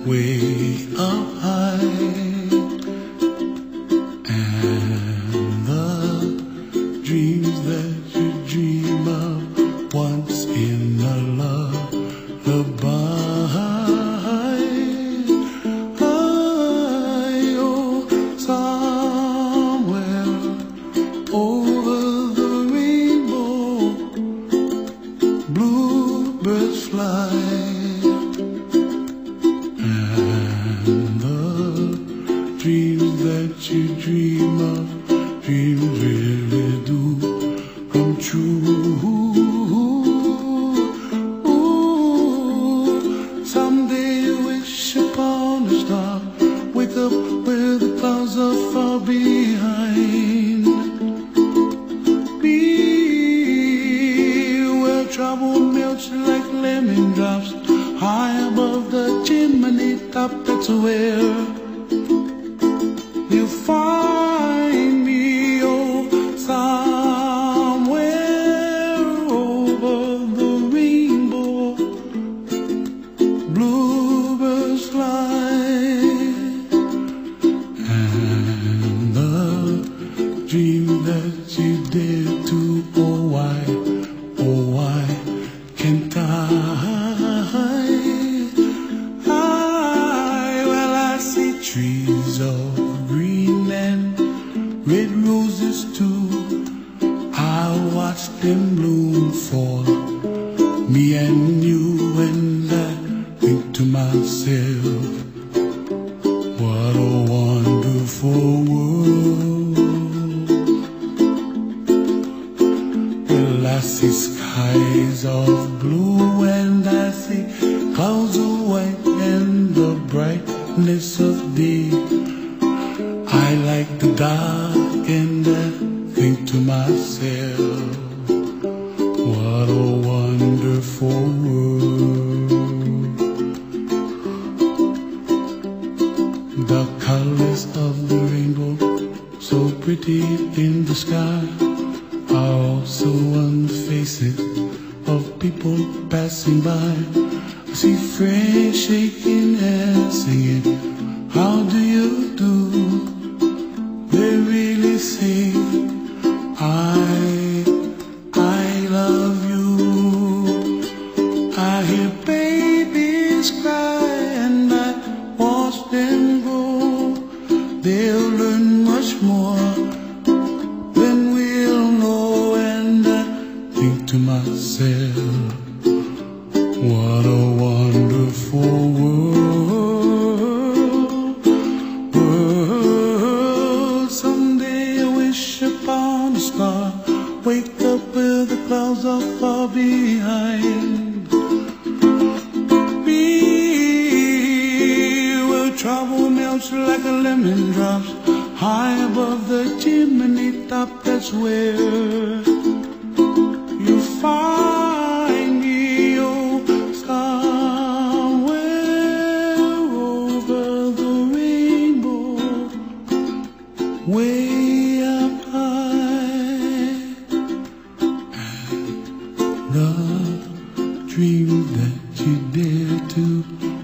way up high, and the dreams that you dream of once in a lullaby. Oh, somewhere over the rainbow, bluebirds fly. Dreams that you dream of, dreams really do come true. Ooh, someday you wish upon a star, wake up where the clouds are far behind. Be where trouble melts like lemon drops, high above the chimney top. That's where you find me, oh, somewhere over the rainbow, bluebirds fly, and the dream that you dare to, oh why can't I? Well, I see trees of green and red roses too. I watch them bloom for me and you, and I think to myself, what a wonderful world. Well, I see skies of blue and I see clouds of white and the brightness of day. I like the dark and I think to myself, what a wonderful world. The colors of the rainbow, so pretty in the sky, are also on the faces of people passing by. I see friends shaking hands singing, how do you do? They really say, I love you. I hear babies cry and I watch them grow. They'll learn much more than we'll know, and I think to myself, what a wonderful world. Someday I wish upon a star, wake up where the clouds are far behind. Be where trouble melts like a lemon drops, high above the chimney top. That's where you find me, oh, somewhere over the rainbow, way up high, and the dream that you dare to